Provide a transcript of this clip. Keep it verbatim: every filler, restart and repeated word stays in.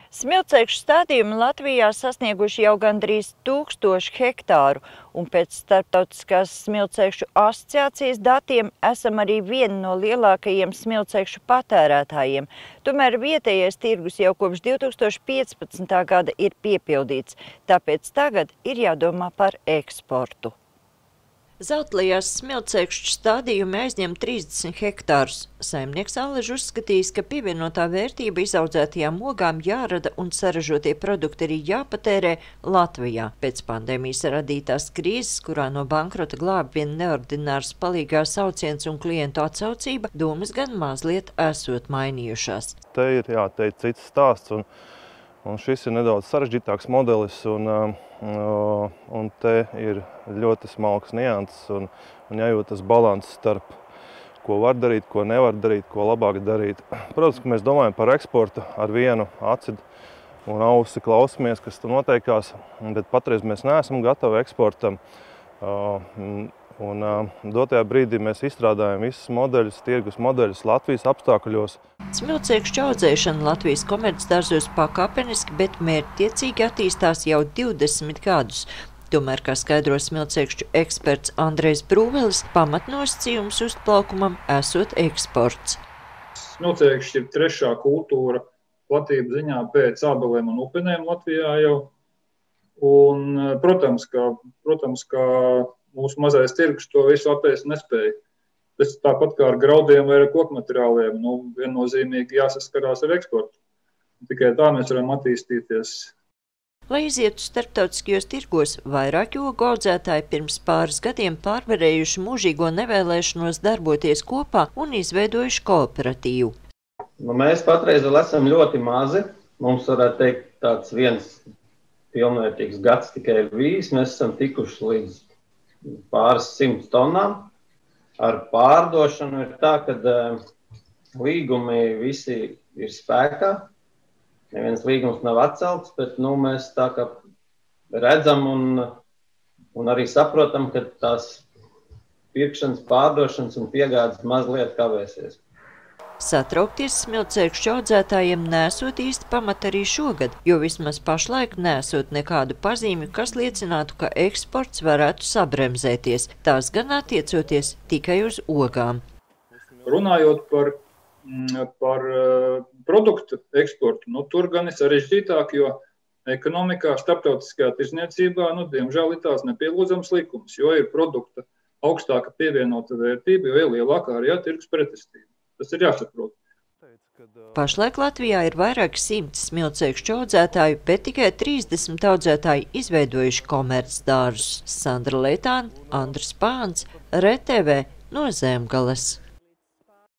Smilcēkšu stādījumi Latvijā sasnieguši jau gandrīz tūkstošu hektāru, un pēc Starptautiskās smilcēkšu asociācijas datiem esam arī vieni no lielākajiem smilcēkšu patērētājiem. Tomēr vietējais tirgus jau kopš divi tūkstoši piecpadsmitā gada ir piepildīts, tāpēc tagad ir jādomā par eksportu. Zeltlajās smilcēkšu stādījumi aizņem trīsdesmit hektārus. Saimnieks Alež uzskatījis, ka pievienotā vērtība izaudzētajām ogām jārada un saražotie produkti arī jāpatērē Latvijā. Pēc pandēmijas radītās krīzes, kurā no bankrota glāb vien neordinārs palīgā sauciens un klientu atsaucība, domas gan mazliet esot mainījušās. Te ir, jā, te ir cits stāsts, un, un šis ir nedaudz sarežģītāks modelis, un, un te ir ļoti smalks nianses, un, un jājūt tas balanss starp, ko var darīt, ko nevar darīt, ko labāk darīt. Protams, ka mēs domājam par eksportu ar vienu aci un ausi klausamies, kas tur noteikās, bet patreiz mēs neesam gatavi eksportam. Un dotajā brīdī mēs izstrādājam visus modeļus, tirgus modeļus Latvijas apstākļos. Smilcēkšu audzēšana Latvijas komercdārzos pakāpeniski, bet mērķtiecīgi attīstās jau divdesmit gadus. Tomēr, kā skaidro smilcēkšu eksperts Andrejs Brūvelis, pamatnosacījums uzplaukumam esot eksports. Smilcēkšs ir trešā kultūra platība ziņā pēc ābelēm un upenēm Latvijā jau. Un, protams, ka, protams, ka mūsu mazais tirgus to visu apēst nespēja. Tas tāpat kā ar graudiem vai ar kokmateriāliem, nu, viennozīmīgi jāsaskarās ar eksportu. Tikai tā mēs varam attīstīties. Lai izietu starptautiskajos tirgos, vairāki ogu audzētāji pirms pāris gadiem pārvarējuši mūžīgo nevēlēšanos darboties kopā un izveidojuši kooperatīvu. Nu, mēs patreiz vēl esam ļoti mazi. Mums varētu teikt tāds viens pilnvērtīgs gads tikai ir bijis. Mēs esam tikuši līdz pāris simts tonnām. Ar pārdošanu ir tā, ka uh, līgumi visi ir spēkā. Neviens līgums nav atcelts, bet nu, mēs tā kā redzam un, un arī saprotam, ka tās pirkšanas, pārdošanas un piegādes mazliet kavēsies. Satraukties smilcēkšu audzētājiem nesot īsti pamata arī šogad, jo vismaz pašlaik nesot nekādu pazīmi, kas liecinātu, ka eksports varētu sabremzēties, tās gan attiecoties tikai uz ogām. Runājot par, par produktu eksportu, nu, tur gan ir sarežģītāk, jo ekonomikā, starptautiskajā tirzniecībā, nu, diemžēl ir tās nepielūdzams likums, jo ir produkta augstāka pievienota vērtība, jo ir lielākā arī tirgus pretestība. Tas ir jāsaprot. Pašlaik Latvijā ir vairāk simti smilcēkšu audzētāju, bet tikai trīsdesmit audzētāji izveidojuši komercdārzus. Sandra Leitāne, Andris Pāns, R T V no Zemgales.